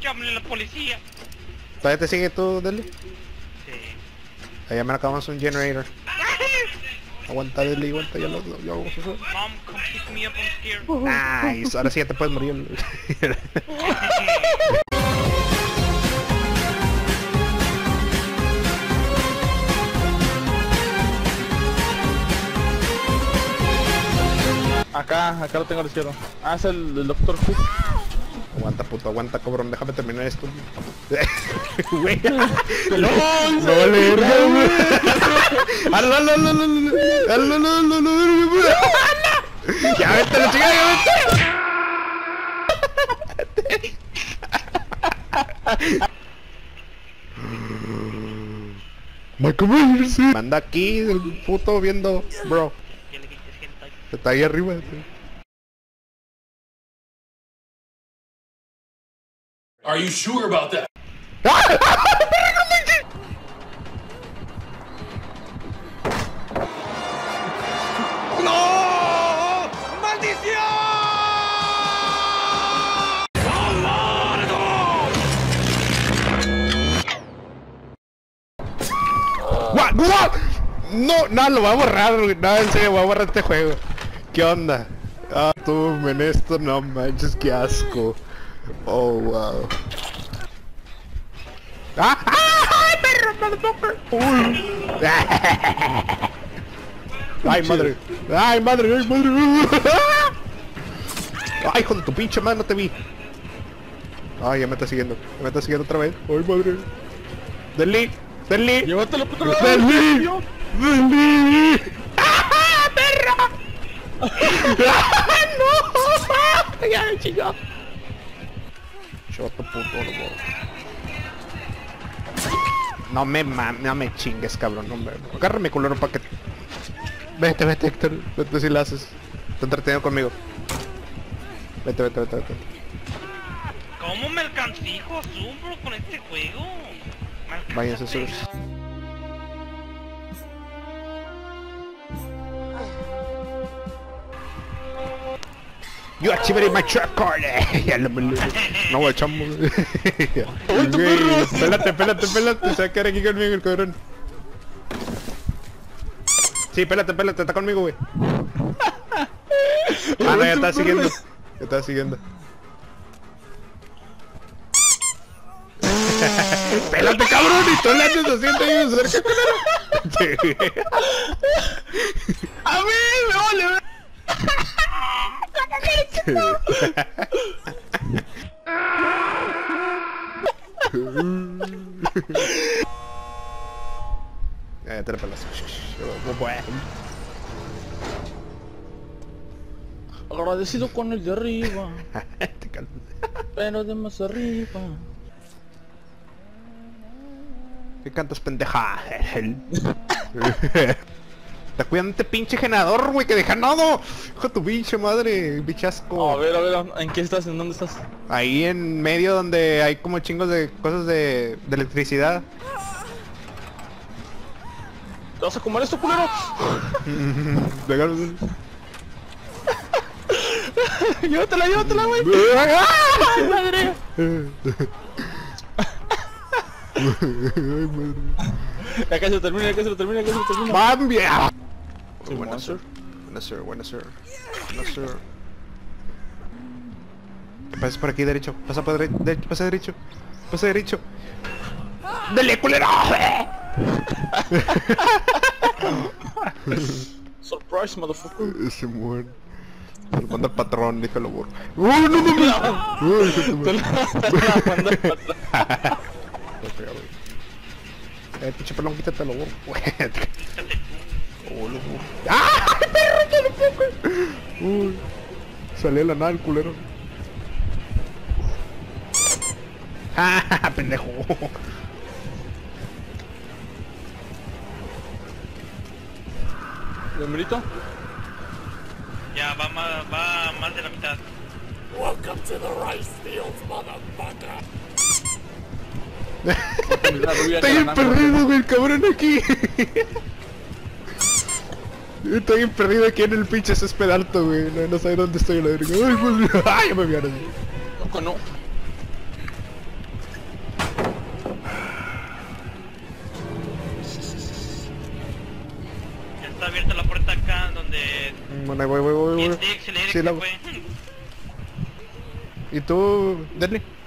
Llámale a la policía. ¿Todavía te sigue tú, Deli? Sí. Allá me acabamos un generator. Aguanta, Deli, aguanta, ya lo hago. Mom, come pick me up, I'm scared. Nice, ahora sí ya te puedes morir. Acá lo tengo a la izquierda. Ah, es el Doctor Who. Aguanta, puto, aguanta, cabrón, déjame terminar esto. Güey. No, No vale, verga, güey. Ya vete la chica, ya vete. Michael Myers. Manda aquí el puto viendo, bro. Ya le quites hentai. Está ahí arriba. Are you sure about that? What? No, lo voy a borrar, güey. No, en serio, voy a borrar este juego. ¿Qué onda? Ah, tú, men, esto no manches, qué asco. Oh, wow. ¡Ah! ¡Ay, perro, motherfucker! ¡Uy! ¡Ay, madre! ¡Ay, madre! ¡Ay, madre! ¡Ay, hijo de tu pinche madre, no te vi! ¡Ay, ya me está siguiendo! ¡Me está siguiendo otra vez! ¡Ay, madre! ¡Deli! ¡Deli! Llévatelo, puto. ¡Deli! ¡Deli! ¡Ah, perro! ¡No! ¡Ya me chingó! Choto puto, no me chingues, cabrón, no me... Agárrame, culero, pa' que... Vete, Héctor, vete si la haces. Te entretenido conmigo. Vete. ¿Cómo me alcancijo asombro con este juego? Váyanse sus... You activated my trap card. Ya lo no, güey, chamo. Pélate. Se va a quedar aquí conmigo el cabrón. Sí, pélate, está conmigo, güey. Ah, no, ya está siguiendo. Pélate, cabrón, y tú le haces asiento ahí cerca, culero. A mí me vale. Ya te la pelas. Agradecido con el de arriba, Te calmas. pero de más arriba. ¿Qué cantas, pendeja? Está cuidando este pinche generador, güey, que deja nada. Hijo de tu pinche madre, bichasco. A ver, ¿en qué estás? ¿En dónde estás? Ahí en medio donde hay como chingos de cosas de electricidad. ¿Te vas a comer esto, culero? Llévatela, güey. ¡Ay, madre! Ya casi se termina. ¡Bambia! Sí, Buenas, sir. Pasas por aquí derecho. Pasa derecho. ¡Dale, culero! Surprise, motherfucker. Ese muere. Te lo manda el patrón, déjalo borro. ¡Uy, no! Te la mando para atrás. Pinche pelón, quítatelo, borro. ¡Ah! ¡Perro, te lo pongo! Uy. Salió de la nada el culero. ¡Ah, pendejo! ¿Bienvenido? Ya, va más de la mitad. Welcome to the rice fields, motherfucker. Estoy bien perdido, güey, el cabrón aquí. Estoy bien perdido aquí en el pinche césped alto, güey. No sé dónde estoy, la verga. Ay, madre. Ay, ya me vieron. Loco, no. Bueno, voy. Bien, Dix, le Sí, la- fue. ¿Y tú, Derly?